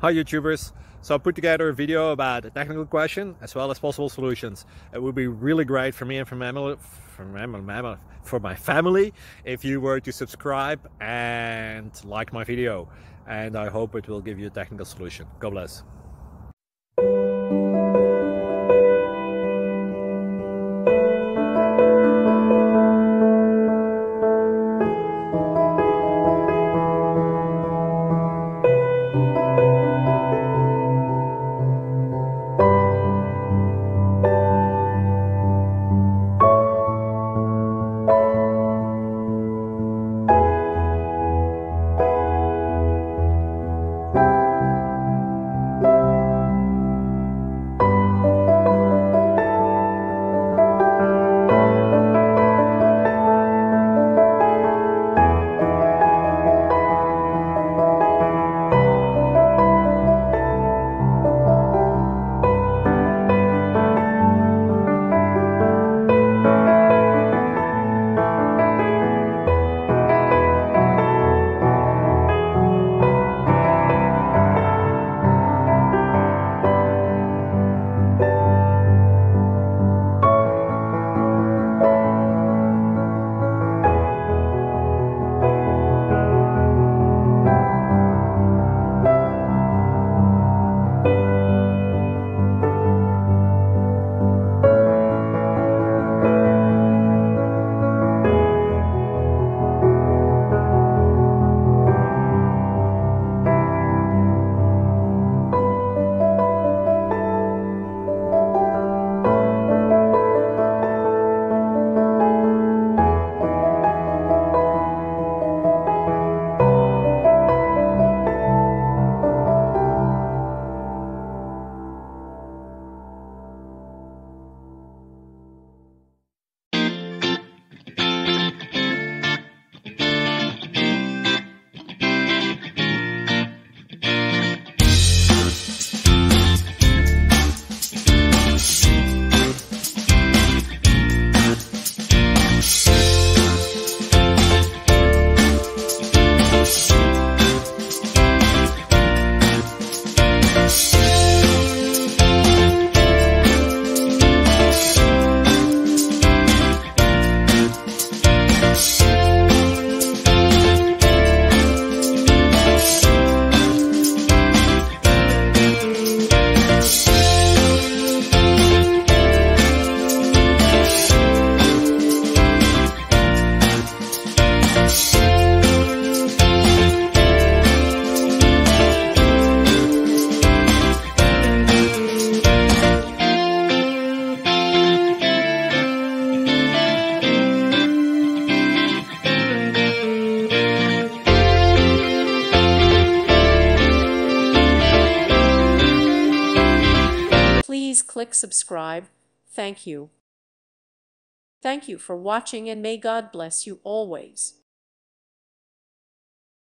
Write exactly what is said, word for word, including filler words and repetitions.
Hi YouTubers! So I put together a video about a technical question as well as possible solutions. It would be really great for me and for my family, for my, for my family if you were to subscribe and like my video. And I hope it will give you a technical solution. God bless. Please click subscribe. Thank you. Thank you for watching, and may God bless you always.